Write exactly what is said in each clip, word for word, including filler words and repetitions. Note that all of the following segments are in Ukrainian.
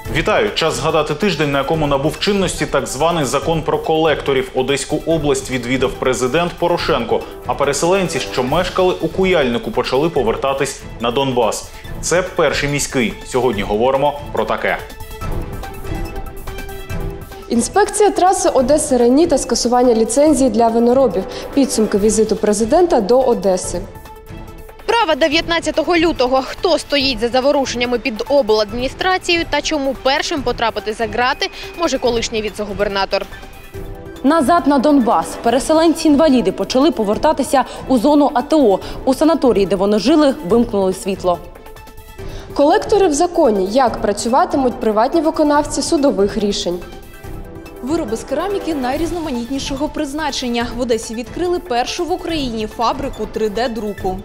Вітаю! Час згадати тиждень, на якому набув чинності так званий закон про колекторів. Одеську область відвідав президент Порошенко, а переселенці, що мешкали у Куяльнику, почали повертатись на Донбас. Це перший міський. Сьогодні говоримо про таке. Інспекція траси Одеса-Рені та скасування ліцензії для виноробів. Підсумки візиту президента до Одеси. Справа дев'ятнадцятого лютого. Хто стоїть за заворушеннями під обладміністрацією та чому першим потрапити за ґрати може колишній віце-губернатор? Назад на Донбас. Переселенці-інваліди почали повертатися у зону АТО. У санаторії, де вони жили, вимкнули світло. Колектори в законі. Як працюватимуть приватні виконавці судових рішень? Вироби з кераміки найрізноманітнішого призначення. В Одесі відкрили першу в Україні фабрику три де-друку.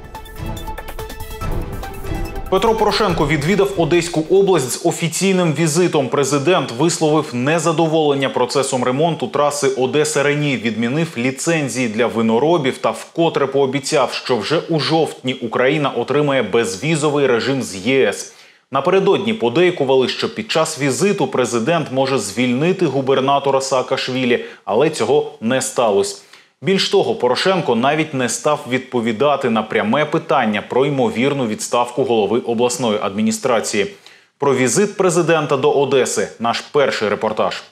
Петро Порошенко відвідав Одеську область з офіційним візитом. Президент висловив незадоволення процесом ремонту траси Одеса-Рені, відмінив ліцензії для виноробів та вкотре пообіцяв, що вже у жовтні Україна отримає безвізовий режим з ЄС. Напередодні подейкували, що під час візиту президент може звільнити губернатора Саакашвілі, але цього не сталося. Більш того, Порошенко навіть не став відповідати на пряме питання про ймовірну відставку голови обласної адміністрації. Про візит президента до Одеси – наш перший репортаж.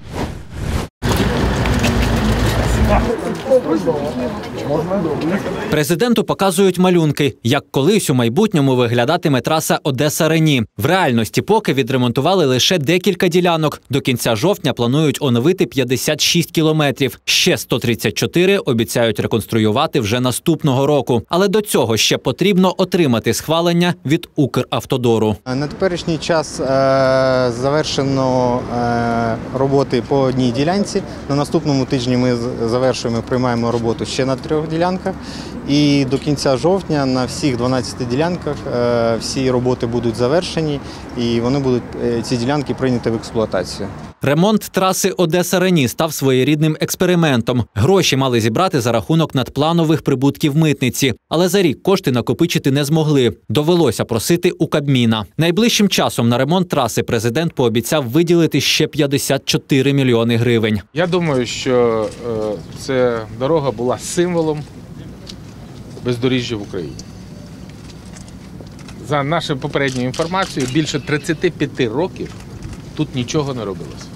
Президенту показують малюнки, як колись у майбутньому виглядатиме траса Одеса-Рені. В реальності поки відремонтували лише декілька ділянок. До кінця жовтня планують оновити п'ятдесят шість кілометрів. Ще сто тридцять чотири обіцяють реконструювати вже наступного року. Але до цього ще потрібно отримати схвалення від Укравтодору. На теперішній час е, завершено е, роботи по одній ділянці. На наступному тижні ми завершуємо, приймаємо роботу ще на трьох ділянках. І до кінця жовтня на всіх дванадцяти ділянках е, всі роботи будуть завершені і вони будуть, е, ці ділянки прийняті в експлуатацію. Ремонт траси Одеса-Рені став своєрідним експериментом. Гроші мали зібрати за рахунок надпланових прибутків митниці. Але за рік кошти накопичити не змогли. Довелося просити у Кабміна. Найближчим часом на ремонт траси президент пообіцяв виділити ще п'ятдесят чотири мільйони гривень. Я думаю, що е, ця дорога була символом бездоріжжя в Україні. За нашою попередньою інформацією, більше тридцяти п'яти років тут нічого не робилося.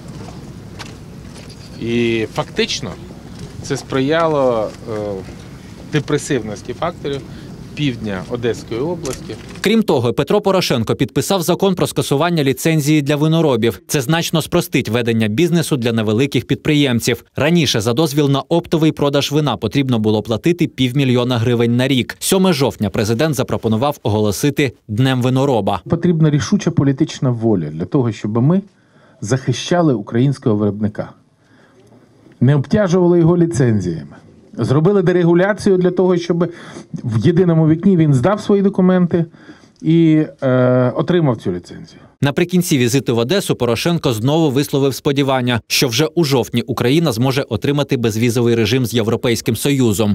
І фактично це сприяло е, депресивності факторів півдня Одеської області. Крім того, Петро Порошенко підписав закон про скасування ліцензії для виноробів. Це значно спростить ведення бізнесу для невеликих підприємців. Раніше за дозвіл на оптовий продаж вина потрібно було платити півмільйона гривень на рік. сьомого жовтня президент запропонував оголосити Днем винороба. Потрібна рішуча політична воля для того, щоб ми захищали українського виробника. Не обтяжували його ліцензіями. Зробили дерегуляцію для того, щоб в єдиному вікні він здав свої документи і е, отримав цю ліцензію. Наприкінці візиту в Одесу Порошенко знову висловив сподівання, що вже у жовтні Україна зможе отримати безвізовий режим з Європейським Союзом.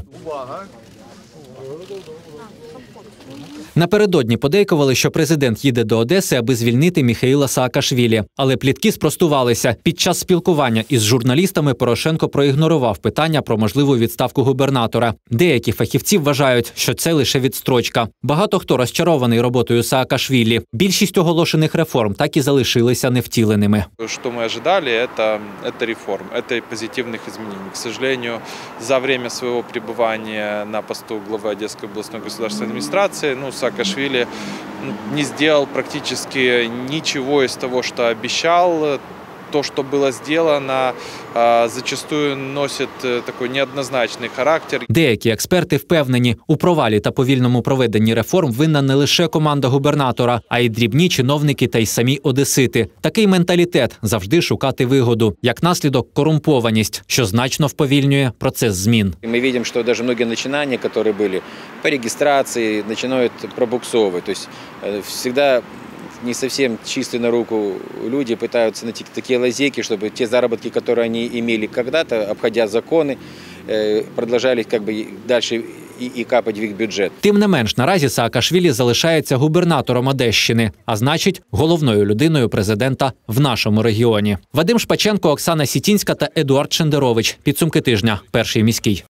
Напередодні подейкували, що президент їде до Одеси, аби звільнити Міхеїла Саакашвілі. Але плітки спростувалися. Під час спілкування із журналістами Порошенко проігнорував питання про можливу відставку губернатора. Деякі фахівці вважають, що це лише відстрочка. Багато хто розчарований роботою Саакашвілі. Більшість оголошених реформ так і залишилися невтіленими. Що ми очікували, це, це реформ, це позитивних змін. К сожалению, за время свого перебування на посту глави Одеської обласної державної адміністрації, ну, Саакашвили не сделал практически ничего из того, что обещал. То, что было сделано, зачастую носит такой неоднозначний характер. Деякі експерти впевнені, у провалі та повільному проведенні реформ винна не лише команда губернатора, а й дрібні чиновники та й самі одесити. Такий менталітет – завжди шукати вигоду. Як наслідок – корумпованість, що значно вповільнює процес змін. Ми бачимо, що навіть багато починань, які були по реєстрації, починають пробуксовувати. Тобто, завжди не совсем чистые на руку люди пытаются найти такие лазейки, чтобы те заработки, которые они имели когда-то, обходя законы, продолжали как бы дальше и, и капать в их бюджет. Тим не менш, наразі Саакашвілі залишається губернатором Одещини, а значить, головною людиною президента в нашому регіоні. Вадим Шпаченко, Оксана Сітінська та Едуард Шендерович. Підсумки тижня. Перший міський.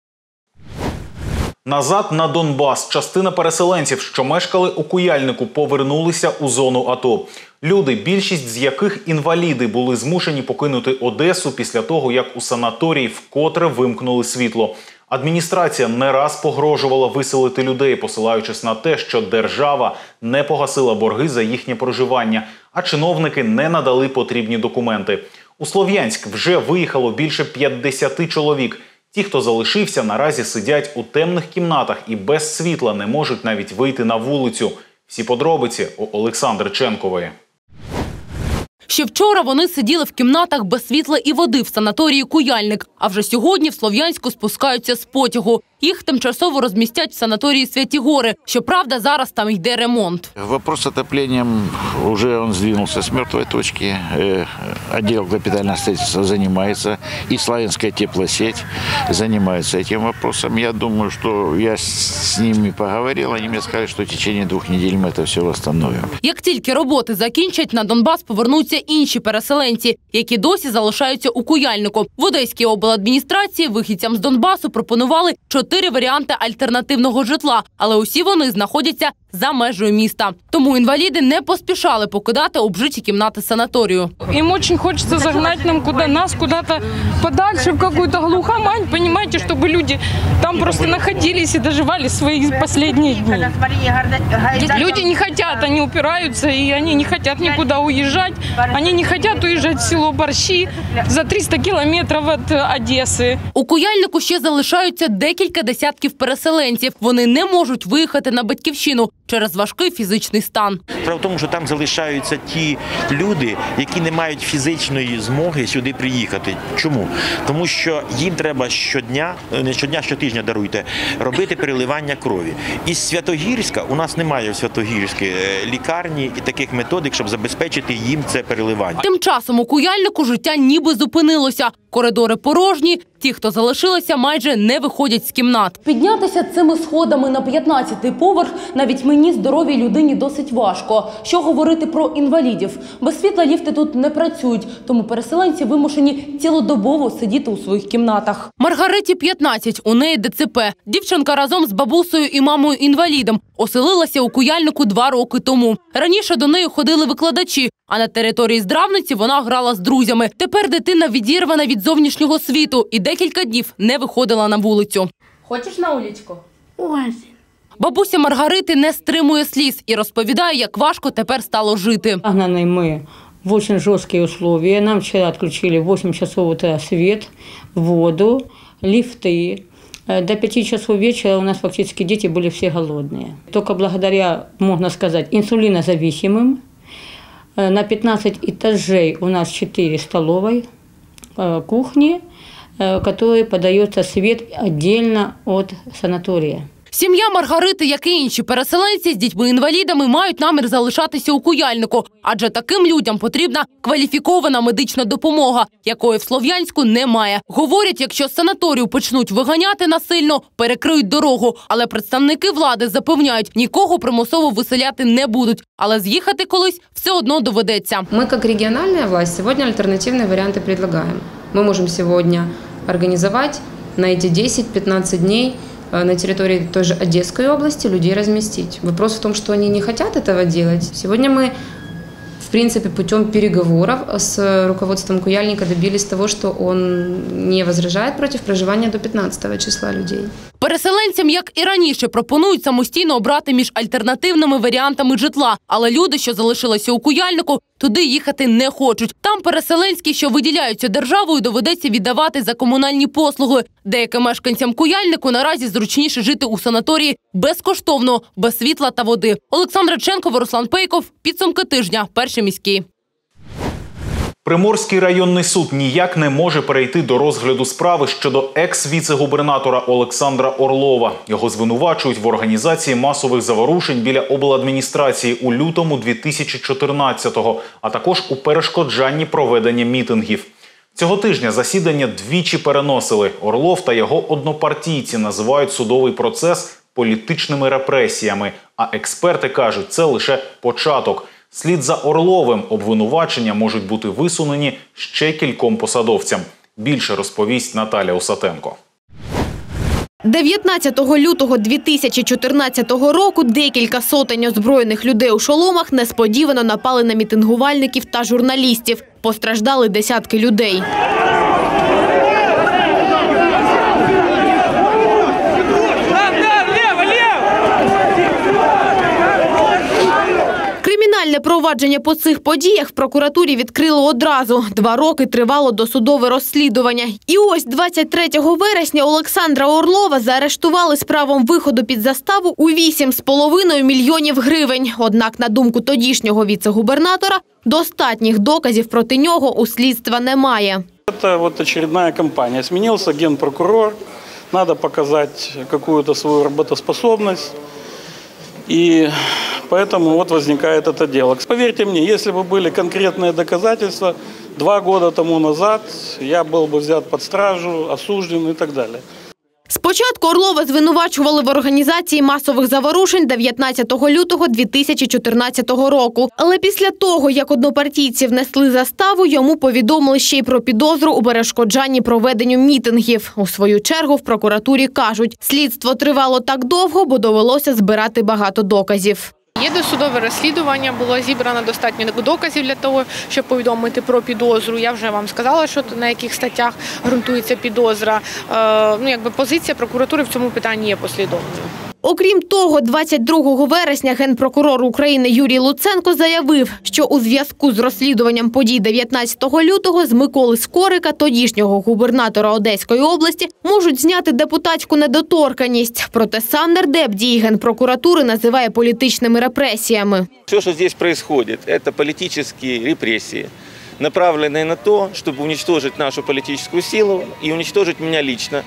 Назад на Донбас. Частина переселенців, що мешкали у Куяльнику, повернулися у зону АТО. Люди, більшість з яких інваліди, були змушені покинути Одесу після того, як у санаторії вкотре вимкнули світло. Адміністрація не раз погрожувала виселити людей, посилаючись на те, що держава не погасила борги за їхнє проживання, а чиновники не надали потрібні документи. У Слов'янськ вже виїхало більше п'ятдесят чоловік. Ті, хто залишився, наразі сидять у темних кімнатах і без світла не можуть навіть вийти на вулицю. Всі подробиці у Олександри Ченкової. Ще вчора вони сиділи в кімнатах без світла і води в санаторії «Куяльник», а вже сьогодні в Слов'янську спускаються з потягу. Їх тимчасово розмістять в санаторії «Святі Гори». Щоправда, зараз там йде ремонт. Вопрос с отоплением уже он сдвинулся с мертвой точки. Отдел капитального строительства занимается, и Славянская теплосеть занимается этим вопросом. Я думаю, что я с ними поговорил, они мне сказали, что в течение двух недель мы это все восстановим. Як тільки роботи закінчать, на Донбас повернуться інші переселенці, які досі залишаються у Куяльнику. В Одеській обладміністрації вихідцям з Донбасу пропонували чотири варіанти альтернативного житла, але усі вони знаходяться за межею міста. Тому інваліди не поспішали покидати обжиті кімнати санаторію. Им очень хочется загнать нам куда, нас куда-то подальше, в какую-то глухомань, понимаете, чтобы люди там просто находились и доживали свои последние дни. Люди не хотят, они упираются, и они не хотят никуда уезжать. Они не хотят уезжать в село Борщи за триста километров от Одессы. У Куяльнику ще залишаються декілька десятків переселенців. Вони не можуть виїхати на батьківщину через важкий фізичний стан. Справа в тому, що там залишаються ті люди, які не мають фізичної змоги сюди приїхати. Чому? Тому що їм треба щодня, не щодня, щотижня, даруйте, робити переливання крові. Із Святогірська, у нас немає в Святогірській лікарні і таких методик, щоб забезпечити їм це переливання. Тим часом у Куяльнику життя ніби зупинилося. Коридори порожні, ті, хто залишилися, майже не виходять з кімнат. Піднятися цими сходами на п'ятнадцятий поверх навіть мені, здоровій людині, досить важко. Що говорити про інвалідів? Без світла ліфти тут не працюють, тому переселенці вимушені цілодобово сидіти у своїх кімнатах. Маргариті п'ятнадцять, у неї де це пе. Дівчинка разом з бабусею і мамою-інвалідом оселилася у Куяльнику два роки тому. Раніше до неї ходили викладачі, а на території Здравниці вона грала з друзями. Тепер дитина відірвана від зовнішнього світу і декілька днів не виходила на вулицю. Хочеш на улічку? Ось. Бабуся Маргарити не стримує сліз і розповідає, як важко тепер стало жити. Загнаны мы в очень жесткие условия. Нам вчера отключили в восемь часов утра свет, воду, лифты. До пяти часов вечера у нас фактически дети были все голодные. Только благодаря, можно сказать, инсулинозависимым. На пятнадцать этажей у нас четыре столовой, кухни, которые подается свет отдельно от санатория. Сім'я Маргарити, як і інші переселенці з дітьми-інвалідами, мають намір залишатися у Куяльнику, адже таким людям потрібна кваліфікована медична допомога, якої в Слов'янську немає. Говорять, якщо з санаторію почнуть виганяти насильно, перекриють дорогу. Але представники влади запевняють, нікого примусово виселяти не будуть. Але з'їхати колись все одно доведеться. Ми, як регіональна власть, сьогодні альтернативні варіанти пропонуємо. Ми можемо сьогодні організувати на ці десять-пятнадцать днів на территории той же Одесской области людей разместить. Вопрос в том, что они не хотят этого делать. Сегодня мы, в принципе, путем переговоров с руководством Куяльника добились того, что он не возражает против проживания до пятнадцатого числа людей. Переселенцям, як і раніше, пропонують самостійно обрати між альтернативними варіантами житла. Але люди, що залишилися у Куяльнику, туди їхати не хочуть. Там переселенські, що виділяються державою, доведеться віддавати за комунальні послуги. Деяким мешканцям Куяльнику наразі зручніше жити у санаторії безкоштовно, без світла та води. Олександра Ченкова, Руслан Пейков. Підсумки тижня. Перший міський. Приморський районний суд ніяк не може перейти до розгляду справи щодо екс-віце-губернатора Олександра Орлова. Його звинувачують в організації масових заворушень біля обладміністрації у лютому дві тисячі чотирнадцятого, а також у перешкоджанні проведення мітингів. Цього тижня засідання двічі переносили. Орлов та його однопартійці називають судовий процес політичними репресіями. А експерти кажуть, це лише початок. Слід за Орловим обвинувачення можуть бути висунені ще кільком посадовцям. Більше розповість Наталя Усатенко. дев'ятнадцятого лютого дві тисячі чотирнадцятого року декілька сотень озброєних людей у шоломах несподівано напали на мітингувальників та журналістів. Постраждали десятки людей. Кримінальне провадження по цих подіях в прокуратурі відкрили одразу. Два роки тривало досудове розслідування. І ось двадцять третього вересня Олександра Орлова заарештували з правом виходу під заставу у вісім з половиною мільйонів гривень. Однак, на думку тодішнього віце-губернатора, достатніх доказів проти нього у слідства немає. Це вот очередная кампания. Сменился генпрокурор, надо показать какую-то свою работоспособность. И поэтому вот возникает это дело. Поверьте мне, если бы были конкретные доказательства, два года тому назад я был бы взят под стражу, осужден и так далее. Спочатку Орлова звинувачували в організації масових заворушень дев'ятнадцятого лютого дві тисячі чотирнадцятого року. Але після того, як однопартійці внесли заставу, йому повідомили ще й про підозру у перешкоджанні проведенню мітингів. У свою чергу в прокуратурі кажуть, слідство тривало так довго, бо довелося збирати багато доказів. Є досудове розслідування, було зібрано достатньо доказів для того, щоб повідомити про підозру. Я вже вам сказала, що на яких статтях ґрунтується підозра. Ну, якби позиція прокуратури в цьому питанні є послідовною. Окрім того, двадцять другого вересня генпрокурор України Юрій Луценко заявив, що у зв'язку з розслідуванням подій дев'ятнадцятого лютого з Миколи Скорика, тодішнього губернатора Одеської області, можуть зняти депутатську недоторканність. Проте сам нардеп дії генпрокуратури називає політичними репресіями. Все, що тут відбувається, це політичні репресії, направлені на те, щоб уничтожити нашу політичну силу і уничтожити мене лично.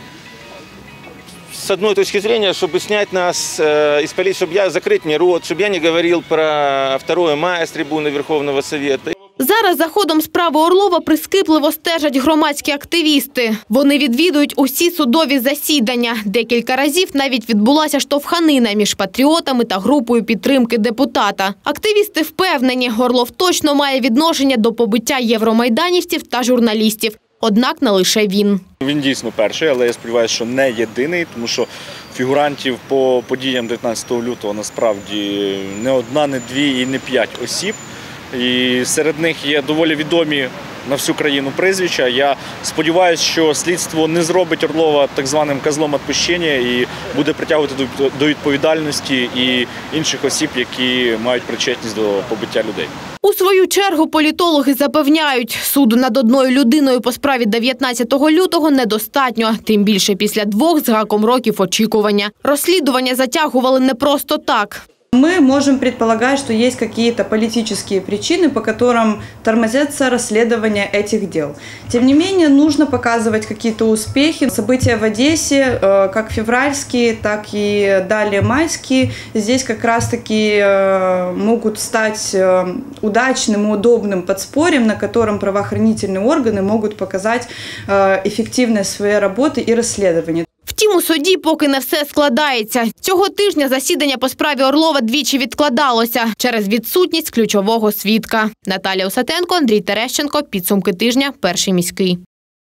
С одной точки зрения, чтобы снять нас э, из полиции, чтобы я закрыть мне рот, чтобы я не говорил про второе мая с трибуны Верховного Совета. Зараз за ходом справи Орлова прискіпливо стежать громадські активісти. Вони відвідують усі судові засідання. Декілька разів навіть відбулася штовханина між патріотами та групою підтримки депутата. Активісти впевнені, Орлов точно має відношення до побиття євромайданівців та журналістів. Однак не лише він. Він дійсно перший, але я сподіваюся, що не єдиний, тому що фігурантів по подіям дев'ятнадцятого лютого насправді не одна, не дві і не п'ять осіб. І серед них є доволі відомі на всю країну прізвища. Я сподіваюся, що слідство не зробить Орлова так званим козлом відпущення і буде притягувати до відповідальності і інших осіб, які мають причетність до побиття людей. У свою чергу політологи запевняють, суду над одною людиною по справі дев'ятнадцятого лютого недостатньо, тим більше після двох з гаком років очікування. Розслідування затягували не просто так. Мы можем предполагать, что есть какие-то политические причины, по которым тормозятся расследования этих дел. Тем не менее, нужно показывать какие-то успехи. События в Одессе, как февральские, так и далее майские, здесь как раз-таки могут стать удачным и удобным подспорьем, на котором правоохранительные органы могут показать эффективность своей работы и расследования. Втім, у суді поки не все складається. Цього тижня засідання по справі Орлова двічі відкладалося через відсутність ключового свідка. Наталя Усатенко, Андрій Терещенко. Підсумки тижня. Перший міський.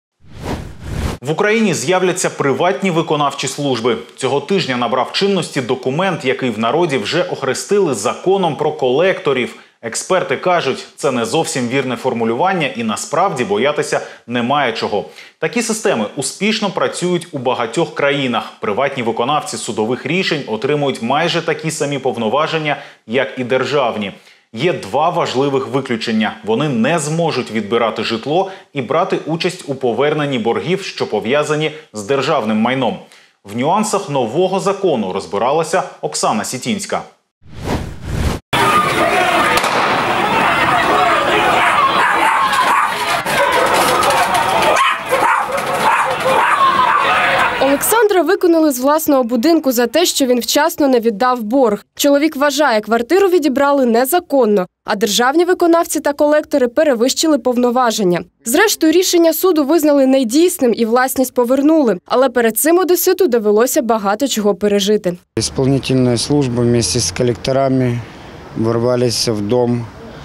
В Україні з'являться приватні виконавчі служби. Цього тижня набрав чинності документ, який в народі вже охрестили законом про колекторів. Експерти кажуть, це не зовсім вірне формулювання і насправді боятися немає чого. Такі системи успішно працюють у багатьох країнах. Приватні виконавці судових рішень отримують майже такі самі повноваження, як і державні. Є два важливих виключення. Вони не зможуть відбирати житло і брати участь у поверненні боргів, що пов'язані з державним майном. В нюансах нового закону розбиралася Оксана Сітінська. Олександра виконали з власного будинку за те, що він вчасно не віддав борг. Чоловік вважає, квартиру відібрали незаконно, а державні виконавці та колектори перевищили повноваження. Зрештою, рішення суду визнали недійсним і власність повернули. Але перед цим одеситу довелося багато чого пережити. Исполнительная служба вместе с коллекторами ворвались в дом,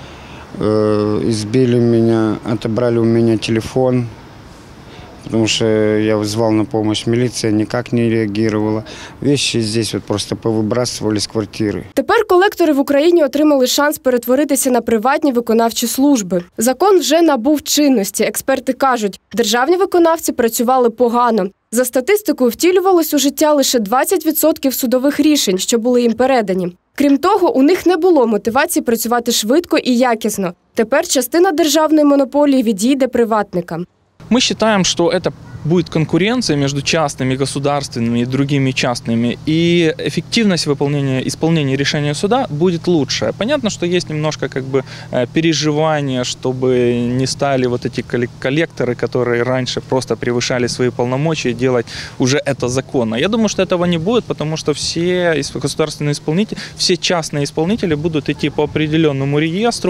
э, избили меня, отобрали у меня телефон, потому что я вызвал на помощь, милиция никак не реагировала. Вещи здесь вот просто повыбрасывали с квартиры. Тепер колектори в Україні отримали шанс перетворитися на приватні виконавчі служби. Закон вже набув чинності. Експерти кажуть, державні виконавці працювали погано. За статистикою, втілювалось у життя лише двадцять відсотків судових рішень, що були їм передані. Крім того, у них не було мотивації працювати швидко і якісно. Тепер частина державної монополії відійде приватникам. Мы считаем, что это будет конкуренция между частными, государственными и другими частными, и эффективность выполнения, исполнения решения суда будет лучше. Понятно, что есть немножко как бы переживания, чтобы не стали вот эти коллекторы, которые раньше просто превышали свои полномочия, делать уже это законно. Я думаю, что этого не будет, потому что все государственные исполнители, все частные исполнители будут идти по определенному реестру,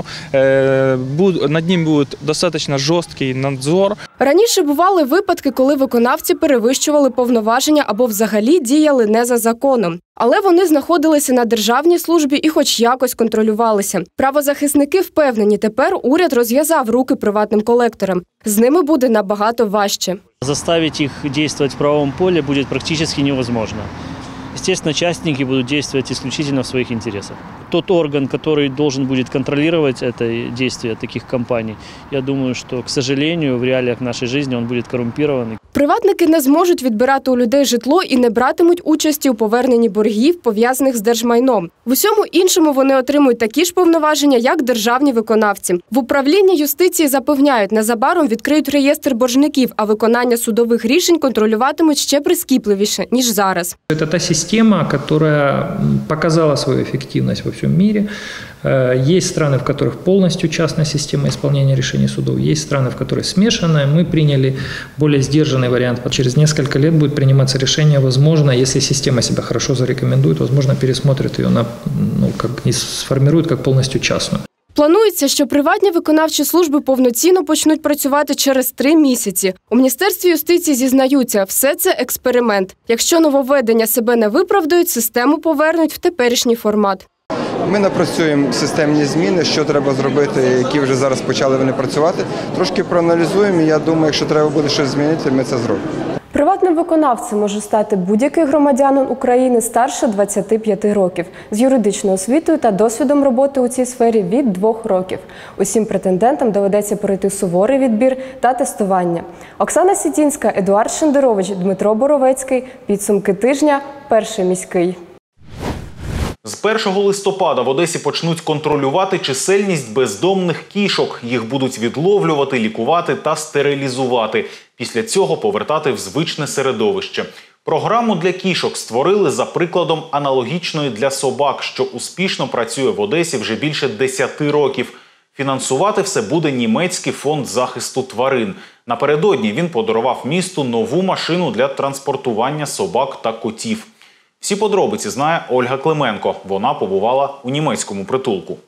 над ним будет достаточно жесткий надзор. Раніше бували випадки, коли виконавці перевищували повноваження або взагалі діяли не за законом. Але вони знаходилися на державній службі і хоч якось контролювалися. Правозахисники впевнені, тепер уряд розв'язав руки приватним колекторам. З ними буде набагато важче. Заставить их действовать в правовом поле будет практически невозможно. Естественно, частники будут действовать исключительно в своих интересах. Тот орган, который должен будет контролировать это действие таких компаний, я думаю, что, к сожалению, в реалиях нашей жизни он будет коррумпированный. Приватники не зможуть відбирати у людей житло і не братимуть участі у поверненні боргів, пов'язаних з держмайном. В усьому іншому вони отримують такі ж повноваження, як державні виконавці. В управлінні юстиції запевняють, незабаром відкриють реєстр боржників, а виконання судових рішень контролюватимуть ще прискіпливіше, ніж зараз. Це та система, яка показала свою ефективність во всьому світі. Есть страны, в которых полностью частная система исполнения решений судов, есть страны, в которых смешанная. Мы приняли более сдержанный вариант. Через несколько лет будет приниматься решение, возможно, если система себя хорошо зарекомендует, возможно, пересмотрит ее, на, ну, как, и сформирует как полностью частную. Планується, що приватні виконавчі служби повноцінно почнуть працювати через три місяці. У Міністерстві юстиції зізнаються, все це експеримент. Якщо нововведення себе не виправдають, систему повернуть в теперішній формат. Ми напрацюємо системні зміни, що треба зробити, які вже зараз почали вони працювати. Трошки проаналізуємо, і я думаю, якщо треба буде щось змінити, ми це зробимо. Приватним виконавцем може стати будь-який громадянин України старше двадцяти п'яти років, з юридичною освітою та досвідом роботи у цій сфері від двох років. Усім претендентам доведеться пройти суворий відбір та тестування. Оксана Сітінська, Едуард Шендерович, Дмитро Боровецький. Підсумки тижня. Перший міський. З першого листопада в Одесі почнуть контролювати чисельність бездомних кішок. Їх будуть відловлювати, лікувати та стерилізувати. Після цього повертати в звичне середовище. Програму для кішок створили за прикладом аналогічної для собак, що успішно працює в Одесі вже більше десяти років. Фінансувати все буде німецький фонд захисту тварин. Напередодні він подарував місту нову машину для транспортування собак та котів. Всі подробиці знає Ольга Клименко. Вона побувала у німецькому притулку.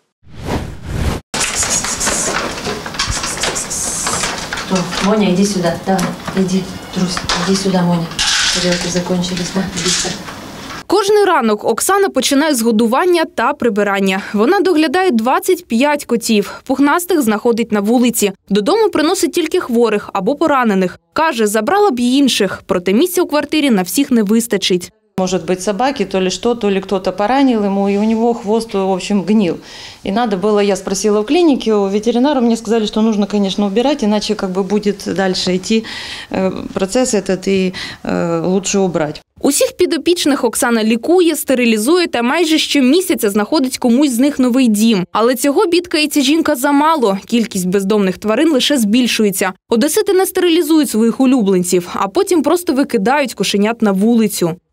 Моня, иди сюда. Давай, иди, Трусь, иди сюда, Моня. Тарелки закончились, да? Быстро. Кожний ранок Оксана починає з годування та прибирання. Вона доглядає двадцять п'ять котів. Пухнастих знаходить на вулиці. Додому приносить тільки хворих або поранених. Каже, забрала б й інших, проте місця у квартирі на всіх не вистачить. Может быть, собаки, то ли что, то ли кто-то поранил ему, и у него хвост, в общем, гнил. И надо было, я спросила в клинике, у ветеринара мне сказали, что нужно, конечно, убирать, иначе как бы будет дальше идти процесс этот, и лучше убрать. Усіх підопічних Оксана лікує, стерилізує та майже щомісяця знаходить комусь з них новий дім. Але цього бідкається жінка замало. Кількість бездомних тварин лише збільшується. Одесити не стерилізують своїх улюбленців, а потім просто викидають кошенят на вулицю.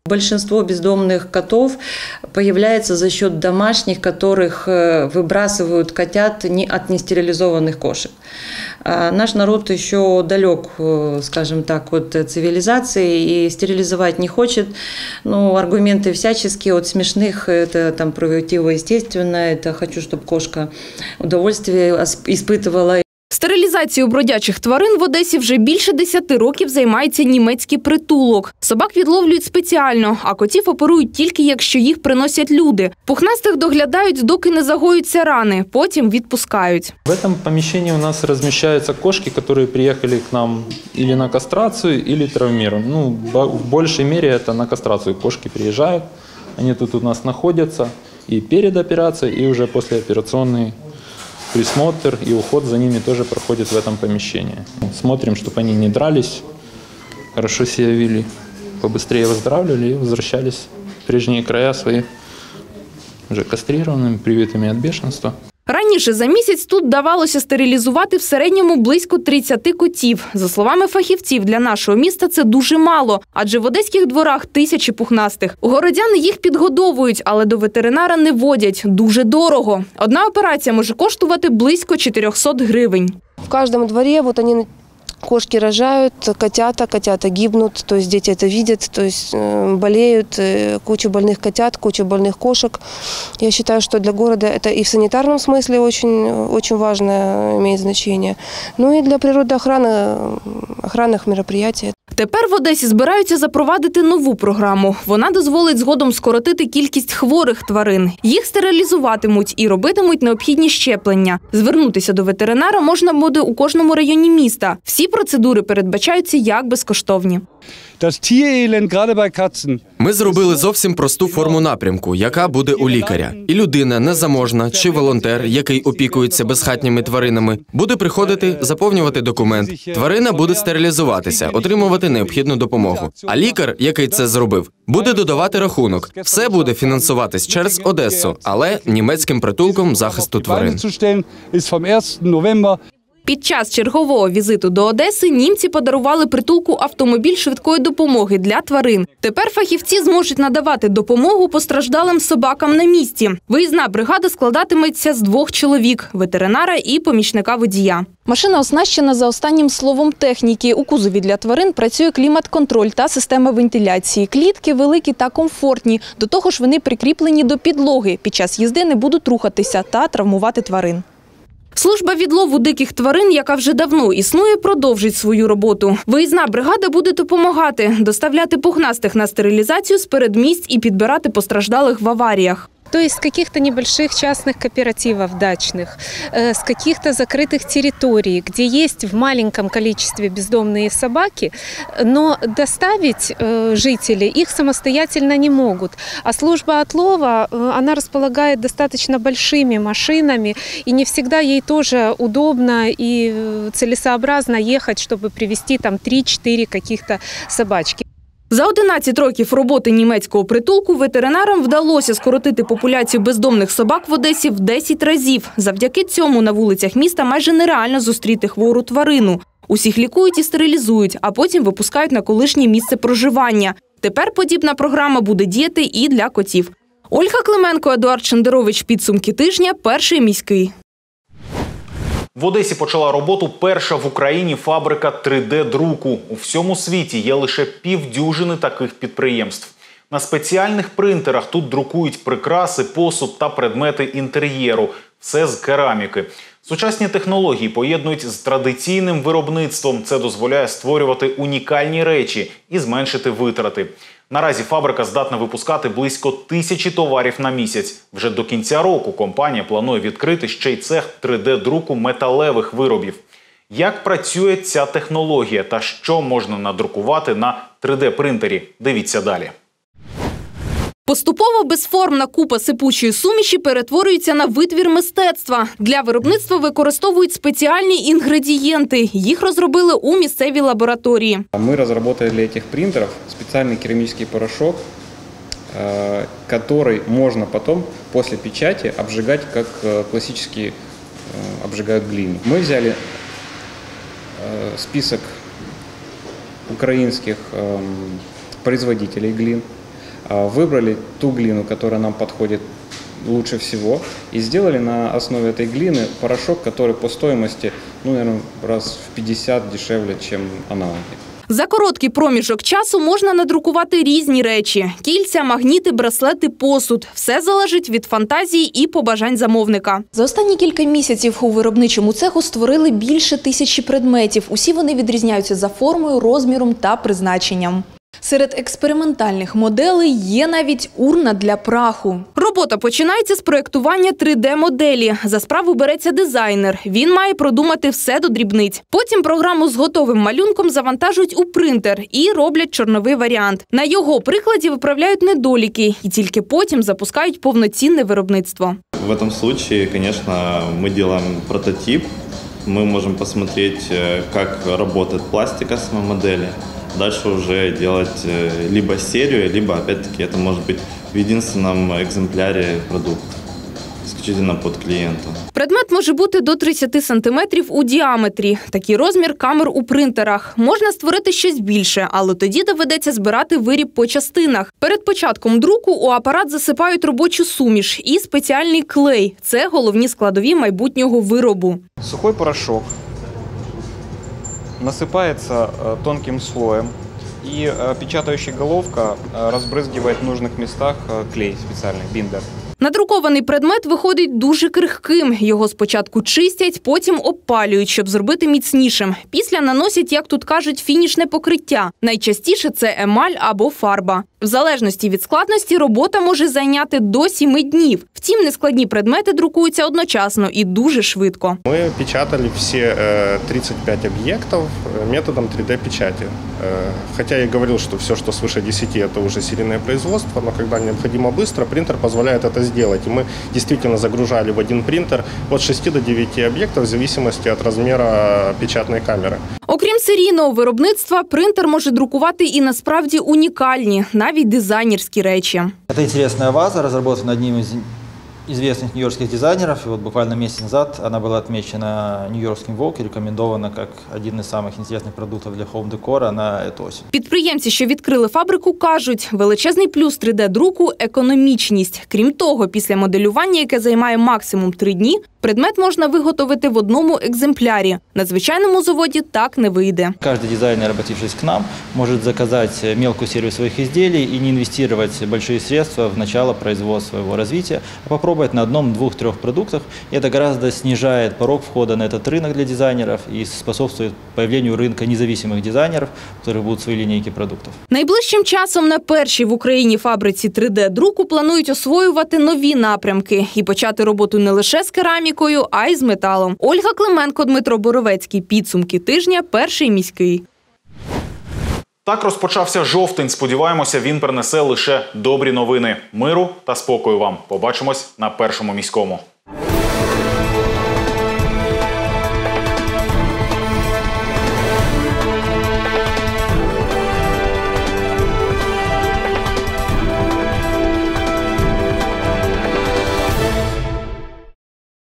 Большинство бездомных котов появляется за счет домашних, которых выбрасывают котят не от нестерилизованных кошек. А наш народ еще далек, скажем так, от цивилизации и стерилизовать не хочет. Ну, аргументы всяческие, от смешных, это там противоестественно, это хочу, чтобы кошка удовольствие испытывала. Стерилізацією бродячих тварин в Одесі вже більше десяти років займається німецький притулок. Собак відловлюють спеціально, а котів оперують тільки, якщо їх приносять люди. Пухнастих доглядають, доки не загоються рани, потім відпускають. В этом помещении у нас размещаются кошки, которые приехали к нам или на кастрацию, или травмированы. Ну, в большей мере это на кастрацию кошки приезжают, они тут у нас находятся и перед операцией, и уже послеоперационный присмотр и уход за ними тоже проходит в этом помещении. Смотрим, чтобы они не дрались, хорошо себя вели, побыстрее выздоравливали и возвращались в прежние края свои, уже кастрированными, привитыми от бешенства. Раніше за місяць тут давалося стерилізувати в середньому близько тридцяти котів. За словами фахівців, для нашого міста це дуже мало, адже в одеських дворах тисячі пухнастих. Городяни їх підгодовують, але до ветеринара не водять. Дуже дорого. Одна операція може коштувати близько чотирьохсот гривень. В каждом дворе вот они... Кошки рожают, котята, котята гибнут, то есть дети это видят, то есть болеют, куча больных котят, куча больных кошек. Я считаю, что для города это и в санитарном смысле очень, очень важно, имеет значение, ну и для природоохраны, охранных мероприятий. Тепер в Одесі збираються запровадити нову програму. Вона дозволить згодом скоротити кількість хворих тварин. Їх стерилізуватимуть і робитимуть необхідні щеплення. Звернутися до ветеринара можна буде у кожному районі міста. Всі процедури передбачаються як безкоштовні. Ми зробили зовсім просту форму напрямку, яка буде у лікаря. І людина незаможна чи волонтер, який опікується безхатніми тваринами, буде приходити, заповнювати документ. Тварина буде стерилізуватися, отримувати необхідну допомогу. А лікар, який це зробив, буде додавати рахунок. Все буде фінансуватись через Одесу, але німецьким притулком захисту тварин. Під час чергового візиту до Одеси німці подарували притулку автомобіль швидкої допомоги для тварин. Тепер фахівці зможуть надавати допомогу постраждалим собакам на місці. Виїзна бригада складатиметься з двох чоловік – ветеринара і помічника водія. Машина оснащена за останнім словом техніки. У кузові для тварин працює клімат-контроль та система вентиляції. Клітки великі та комфортні. До того ж вони прикріплені до підлоги. Під час їзди не будуть рухатися та травмувати тварин. Служба відлову диких тварин, яка вже давно існує, продовжить свою роботу. Виїзна бригада буде допомагати, доставляти пухнастих на стерилізацію з передмість і підбирати постраждалих в аваріях. То есть с каких-то небольших частных кооперативов дачных, с каких-то закрытых территорий, где есть в маленьком количестве бездомные собаки, но доставить жители их самостоятельно не могут. А служба отлова, она располагает достаточно большими машинами, и не всегда ей тоже удобно и целесообразно ехать, чтобы привезти там три-четыре каких-то собачки. За одинадцять років роботи німецького притулку ветеринарам вдалося скоротити популяцію бездомних собак в Одесі в десять разів. Завдяки цьому на вулицях міста майже нереально зустріти хвору тварину. Усіх лікують і стерилізують, а потім випускають на колишнє місце проживання. Тепер подібна програма буде діяти і для котів. Ольга Клименко, Едуард Шендерович. Підсумки тижня. Перший міський. В Одесі почала роботу перша в Україні фабрика три де-друку. У всьому світі є лише півдюжини таких підприємств. На спеціальних принтерах тут друкують прикраси, посуд та предмети інтер'єру. Все з кераміки. Сучасні технології поєднують з традиційним виробництвом. Це дозволяє створювати унікальні речі і зменшити витрати. Наразі фабрика здатна випускати близько тисячі товарів на місяць. Вже до кінця року компанія планує відкрити ще й цех три де-друку металевих виробів. Як працює ця технологія та що можна надрукувати на три де-принтері? Дивіться далі. Поступово безформна купа сипучої суміші перетворюється на витвір мистецтва. Для виробництва використовують спеціальні інгредієнти. Їх розробили у місцевій лабораторії. Ми розробили для цих принтерів спеціальний керамічний порошок, який можна потім, після печаті, обжигати, як класичні обжигають глину. Ми взяли список українських производителей глин. Выбрали ту глину, которая нам подходит лучше всего, и сделали на основе этой глины порошок, который по стоимости, ну, наверное, раз в пятьдесят дешевле, чем аналоги. За короткий проміжок часу можна надрукувати різні речі – кільця, магніти, браслети, посуд. Все залежить від фантазії і побажань замовника. За останні кілька місяців у виробничому цеху створили більше тисячі предметів. Усі вони відрізняються за формою, розміром та призначенням. Серед експериментальних моделей є навіть урна для праху. Робота починається з проєктування три де-моделі. За справу береться дизайнер. Він має продумати все до дрібниць. Потім програму з готовим малюнком завантажують у принтер і роблять чорновий варіант. На його прикладі виправляють недоліки і тільки потім запускають повноцінне виробництво. В этом случае, конечно, мы делаем прототип. Мы можем посмотреть, как работает пластика самой модели. Дальше уже делать либо серию, либо, опять-таки, это может быть в единственном экземпляре продукт, исключительно под клиента. Предмет може бути до тридцяти сантиметрів у діаметрі. Такий розмір камер у принтерах. Можна створити щось більше, але тоді доведеться збирати виріб по частинах. Перед початком друку у апарат засипають робочу суміш і спеціальний клей. Це головні складові майбутнього виробу. Сухой порошок насыпается тонким слоем, и печатающая головка разбрызгивает в нужных местах клей специальный, биндер. Надрукований предмет виходить дуже крихким. Його спочатку чистять, потім обпалюють, щоб зробити міцнішим. Після наносять, як тут кажуть, фінішне покриття. Найчастіше це емаль або фарба. В залежності від складності робота може зайняти до сіми днів. Втім, нескладні предмети друкуються одночасно і дуже швидко. Ми печатали всі тридцять п'ять об'єктів методом три дэ-печати. Хоча я говорив, що все, що свыше десяти, це вже серійне производство, але коли необхідно швидко, принтер дозволяє це сделать. И мы действительно загружали в один принтер от шести до девяти объектов в зависимости от размера печатной камеры. Окрім серійного виробництва, принтер може друкувати і насправді унікальні, навіть дизайнерські речі. Це інтересна ваза, розроблена одним із известных нью-йоркских дизайнеров. И вот буквально месяц назад она была отмечена Нью-Йоркским Vogue и рекомендована как один из самых интересных продуктов для хоум-декора на эту осень. Підприємці, що відкрили фабрику, кажуть, величезний плюс три де-друку – економічність. Крім того, після моделювання, яке займає максимум три дні, предмет можна виготовити в одному екземплярі. На звичайному заводі так не вийде. Каждый дизайнер, обратившись к нам, может заказать мелкую серию своих изделий и не инвестировать большие средства в начало производства его развития, а попробовать на одном, двух, трех продуктах. И это гораздо снижает порог входа на этот рынок для дизайнеров и способствует появлению рынка независимых дизайнеров, у которых будут свои линейки продуктов. Найближчим часом на першій в Україні фабриці три де-друку планують освоювати нові напрямки і почати роботу не лише з керамікою, а й з металом. Ольга Клименко, Дмитро Боровецький. Підсумки тижня. Перший міський. Так розпочався жовтень. Сподіваємося, він принесе лише добрі новини. Миру та спокою вам. Побачимось на Першому міському.